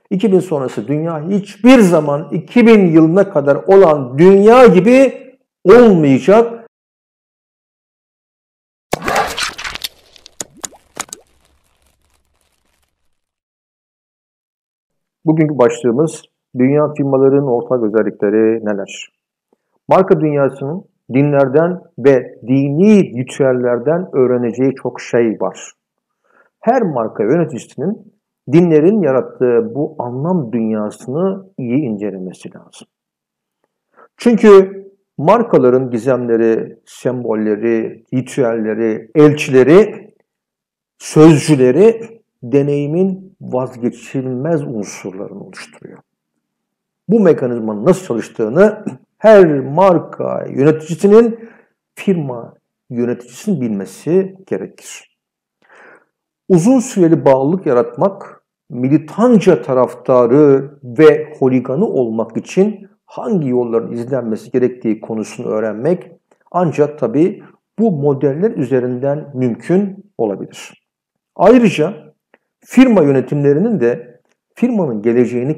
2000 sonrası dünya hiçbir zaman 2000 yılına kadar olan dünya gibi olmayacak. Bugünkü başlığımız dünya firmalarının ortak özellikleri neler? Marka dünyasının dinlerden ve dini ritüellerden öğreneceği çok şey var. Her marka yöneticisinin dinlerin yarattığı bu anlam dünyasını iyi incelemesi lazım. Çünkü markaların gizemleri, sembolleri, ritüelleri, elçileri, sözcüleri deneyimin vazgeçilmez unsurlarını oluşturuyor. Bu mekanizmanın nasıl çalıştığını her marka yöneticisinin firma yöneticisinin bilmesi gerekir. Uzun süreli bağlılık yaratmak, militanca taraftarı ve holiganı olmak için hangi yolların izlenmesi gerektiği konusunu öğrenmek ancak tabii bu modeller üzerinden mümkün olabilir. Ayrıca firma yönetimlerinin de firmanın geleceğini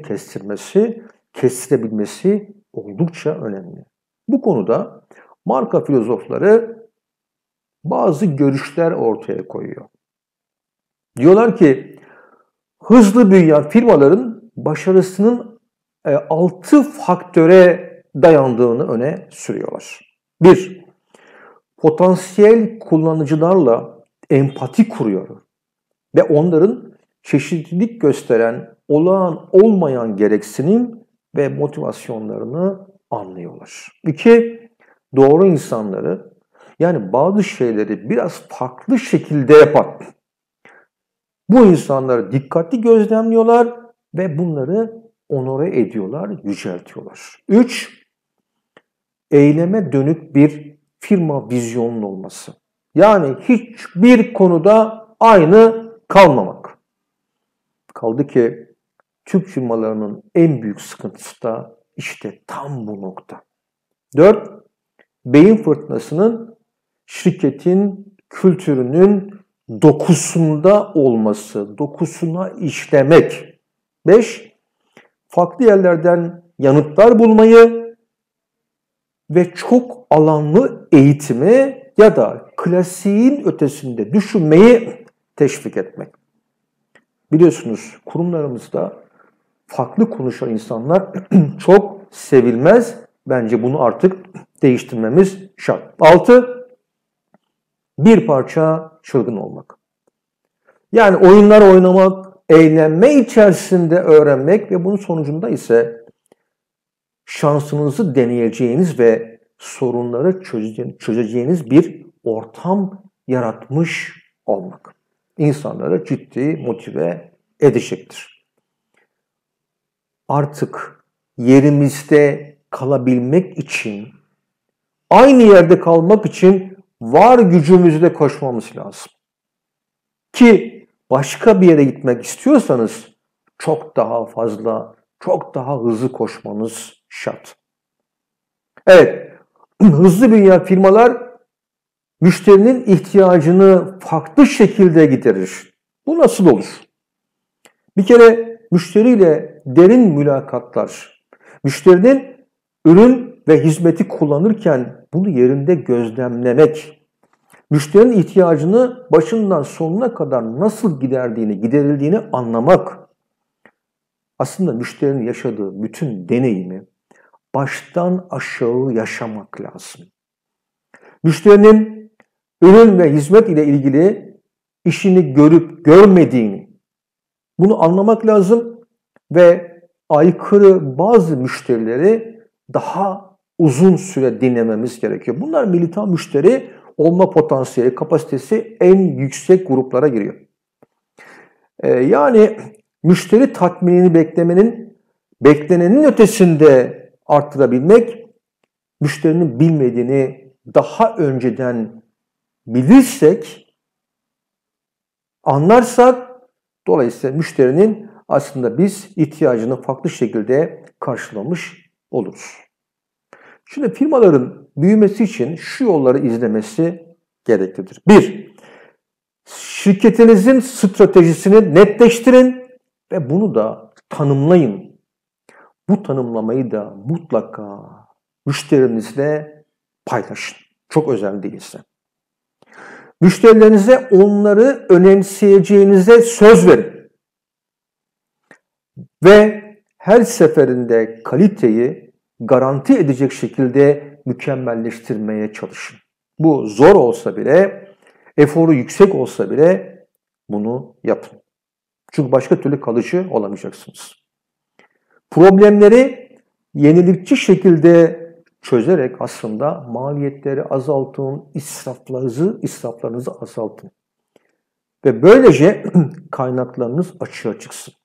kestirebilmesi oldukça önemli. Bu konuda marka filozofları bazı görüşler ortaya koyuyor. Diyorlar ki hızlı büyüyen firmaların başarısının 6 faktöre dayandığını öne sürüyorlar. 1. Potansiyel kullanıcılarla empati kuruyor ve onların çeşitlilik gösteren olağan olmayan gereksinim ve motivasyonlarını anlıyorlar. 2. Doğru insanları, yani bazı şeyleri biraz farklı şekilde yapan bu insanları dikkatli gözlemliyorlar ve bunları onore ediyorlar, yüceltiyorlar. 3. Eyleme dönük bir firma vizyonunun olması. Yani hiçbir konuda aynı kalmamak. Kaldı ki Türk firmalarının en büyük sıkıntısı da işte tam bu nokta. 4. Beyin fırtınasının şirketin kültürünün dokusunda olması, dokusuna işlemek. 5. Farklı yerlerden yanıtlar bulmayı ve çok alanlı eğitimi ya da klasiğin ötesinde düşünmeyi teşvik etmek. Biliyorsunuz kurumlarımızda farklı konuşan insanlar çok sevilmez. Bence bunu artık değiştirmemiz şart. 6. Bir parça çılgın olmak. Yani oyunlar oynamak, eğlenme içerisinde öğrenmek ve bunun sonucunda ise şansınızı deneyeceğiniz ve sorunları çözeceğiniz bir ortam yaratmış olmak. İnsanları ciddi motive edecektir. Artık yerimizde kalabilmek için, aynı yerde kalmak için var gücümüzle koşmamız lazım. Ki başka bir yere gitmek istiyorsanız çok daha fazla, çok daha hızlı koşmanız şart. Evet, hızlı büyüyen firmalar müşterinin ihtiyacını farklı şekilde giderir. Bu nasıl olur? Bir kere müşteriyle derin mülakatlar, müşterinin ürün ve hizmeti kullanırken bunu yerinde gözlemlemek, müşterinin ihtiyacını başından sonuna kadar nasıl giderildiğini anlamak, aslında müşterinin yaşadığı bütün deneyimi baştan aşağı yaşamak lazım. Müşterinin ürün ve hizmet ile ilgili işini görüp görmediğini, bunu anlamak lazım ve aykırı bazı müşterileri daha uzun süre dinlememiz gerekiyor. Bunlar militan müşteri olma potansiyeli, kapasitesi en yüksek gruplara giriyor. Yani müşteri tatminini beklenenin ötesinde arttırabilmek, müşterinin bilmediğini daha önceden bilirsek, anlarsak, dolayısıyla müşterinin aslında biz ihtiyacını farklı şekilde karşılamış oluruz. Şimdi firmaların büyümesi için şu yolları izlemesi gereklidir. 1. Şirketinizin stratejisini netleştirin ve bunu da tanımlayın. Bu tanımlamayı da mutlaka müşterinizle paylaşın. Çok özel değilse. Müşterilerinize onları önemseyeceğinize söz verin. Ve her seferinde kaliteyi garanti edecek şekilde mükemmelleştirmeye çalışın. Bu zor olsa bile, eforu yüksek olsa bile bunu yapın. Çünkü başka türlü kalıcı olamayacaksınız. Problemleri yenilikçi şekilde çözerek aslında maliyetleri azaltın, israflarınızı azaltın. Ve böylece kaynaklarınız açığa çıksın.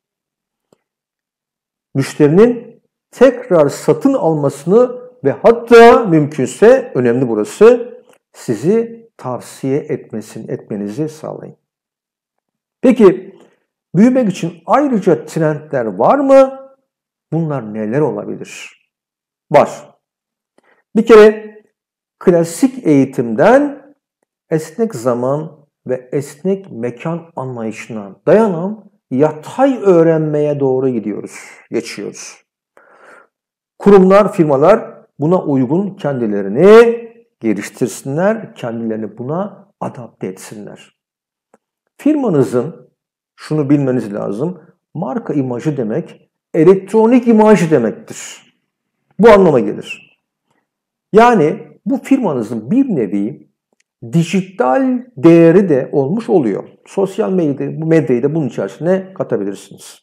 Müşterinin tekrar satın almasını ve hatta mümkünse, önemli burası, sizi tavsiye etmenizi sağlayın. Peki, büyümek için ayrıca trendler var mı? Bunlar neler olabilir? Var. Bir kere klasik eğitimden esnek zaman ve esnek mekan anlayışına dayanan yatay öğrenmeye doğru geçiyoruz. Kurumlar, firmalar buna uygun kendilerini geliştirsinler, kendilerini buna adapte etsinler. Firmanızın, şunu bilmeniz lazım, marka imajı demek, elektronik imaj demektir. Bu anlama gelir. Yani bu firmanızın bir nevi dijital değeri de olmuş oluyor. Sosyal medyayı da bunun içerisine katabilirsiniz.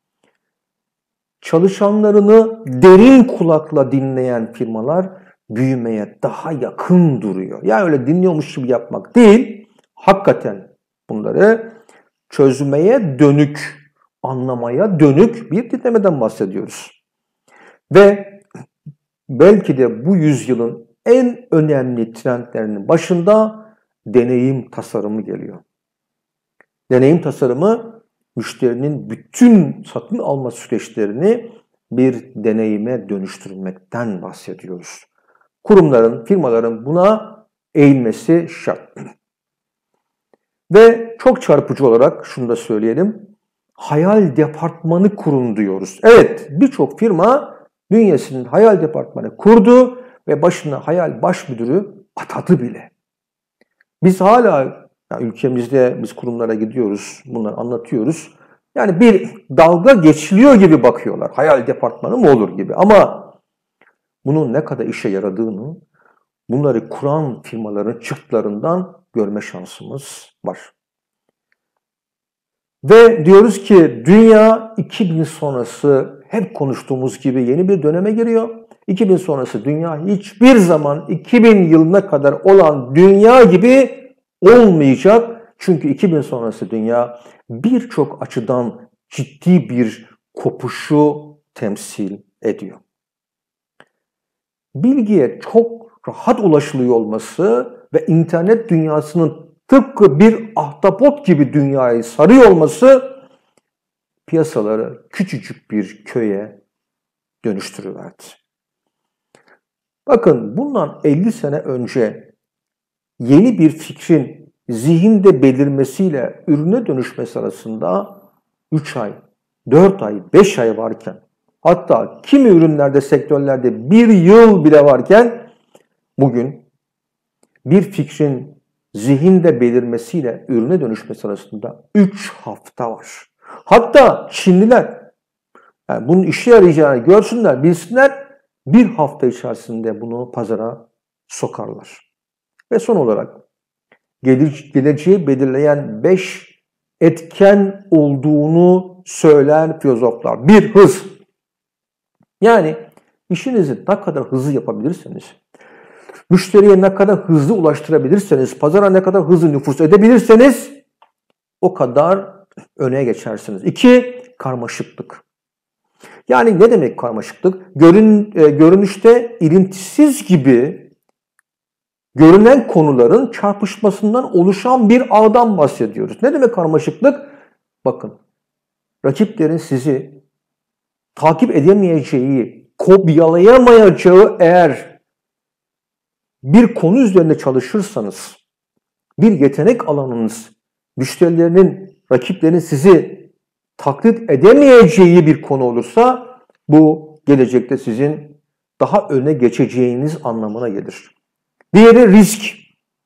Çalışanlarını derin kulakla dinleyen firmalar büyümeye daha yakın duruyor. Yani öyle dinliyormuş gibi yapmak değil, hakikaten bunları çözmeye dönük, anlamaya dönük bir dinlemeden bahsediyoruz. Ve belki de bu yüzyılın en önemli trendlerinin başında deneyim tasarımı geliyor. Deneyim tasarımı, müşterinin bütün satın alma süreçlerini bir deneyime dönüştürmekten bahsediyoruz. Kurumların, firmaların buna eğilmesi şart. Ve çok çarpıcı olarak şunu da söyleyelim, hayal departmanı kurun diyoruz. Evet, birçok firma bünyesinin hayal departmanı kurdu ve başına hayal baş müdürü atadı bile. Biz hala ülkemizde biz kurumlara gidiyoruz, bunları anlatıyoruz. Yani bir dalga geçiliyor gibi bakıyorlar. Hayal departmanı mı olur gibi. Ama bunun ne kadar işe yaradığını, bunları kuran firmaların çıktılarından görme şansımız var. Ve diyoruz ki dünya 2000 sonrası hep konuştuğumuz gibi yeni bir döneme giriyor. 2000 sonrası dünya hiçbir zaman 2000 yılına kadar olan dünya gibi olmayacak. Çünkü 2000 sonrası dünya birçok açıdan ciddi bir kopuşu temsil ediyor. Bilgiye çok rahat ulaşılıyor olması ve internet dünyasının tıpkı bir ahtapot gibi dünyayı sarıyor olması piyasaları küçücük bir köye dönüştürüverdi. Bakın bundan 50 sene önce yeni bir fikrin zihinde belirmesiyle ürüne dönüşmesi arasında 3 ay, 4 ay, 5 ay varken, hatta kimi ürünlerde, sektörlerde 1 yıl bile varken bugün bir fikrin zihinde belirmesiyle ürüne dönüşmesi arasında 3 hafta var. Hatta Çinliler yani bunun işe yarayacağını görsünler, bilsinler, 1 hafta içerisinde bunu pazara sokarlar. Ve son olarak geleceği belirleyen 5 etken olduğunu söyleyen filozoflar. 1, hız. Yani işinizi ne kadar hızlı yapabilirseniz, müşteriye ne kadar hızlı ulaştırabilirseniz, pazara ne kadar hızlı nüfuz edebilirseniz o kadar öne geçersiniz. 2, karmaşıklık. Yani ne demek karmaşıklık? Görünüşte ilintisiz gibi görünen konuların çarpışmasından oluşan bir ağdan bahsediyoruz. Ne demek karmaşıklık? Bakın, rakiplerin sizi takip edemeyeceği, kopyalayamayacağı eğer bir konu üzerinde çalışırsanız, bir yetenek alanınız, müşterilerinin, rakiplerin sizi taklit edemeyeceği bir konu olursa bu gelecekte sizin daha öne geçeceğiniz anlamına gelir. Diğeri risk.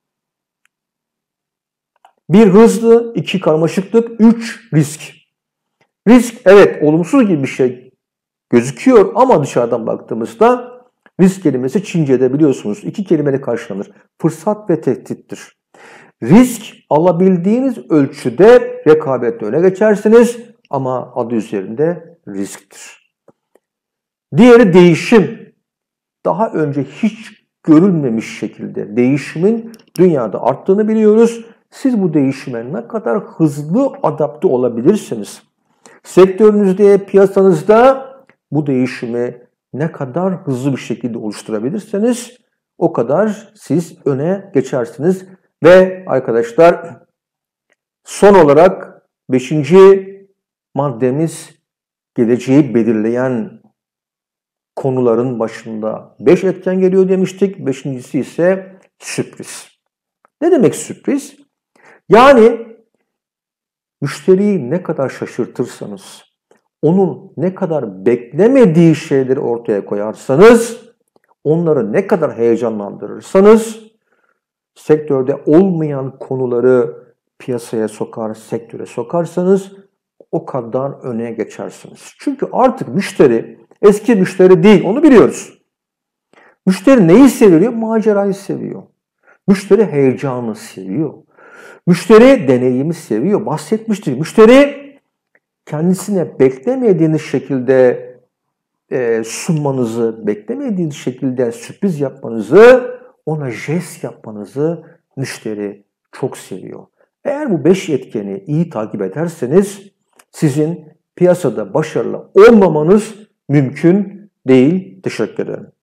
1 hızlı, 2 karmaşıklık, 3 risk. Risk evet olumsuz gibi bir şey gözüküyor ama dışarıdan baktığımızda risk kelimesi Çince'de biliyorsunuz 2 kelimeyle karşılanır. Fırsat ve tehdittir. Risk alabildiğiniz ölçüde rekabette öne geçersiniz ama adı üzerinde risktir. Diğeri değişim. Daha önce hiç görülmemiş şekilde değişimin dünyada arttığını biliyoruz. Siz bu değişime ne kadar hızlı adapte olabilirsiniz? Sektörünüzde, piyasanızda bu değişimi ne kadar hızlı bir şekilde oluşturabilirseniz o kadar siz öne geçersiniz. Ve arkadaşlar son olarak 5. maddemiz geleceği belirleyen konuların başında 5 etken geliyor demiştik. 5.'si ise sürpriz. Ne demek sürpriz? Yani müşteriyi ne kadar şaşırtırsanız, onun ne kadar beklemediği şeyleri ortaya koyarsanız, onları ne kadar heyecanlandırırsanız, sektörde olmayan konuları piyasaya sokar, sektöre sokarsanız o kadar öne geçersiniz. Çünkü artık müşteri eski müşteri değil, onu biliyoruz. Müşteri neyi seviyor? Macerayı seviyor. Müşteri heyecanı seviyor. Müşteri deneyimi seviyor. Bahsetmiştik. Müşteri kendisine beklemediğiniz şekilde sunmanızı, beklemediğiniz şekilde sürpriz yapmanızı, ona jest yapmanızı müşteri çok seviyor. Eğer bu 5 etkeni iyi takip ederseniz sizin piyasada başarılı olmamanız mümkün değil. Teşekkür ederim.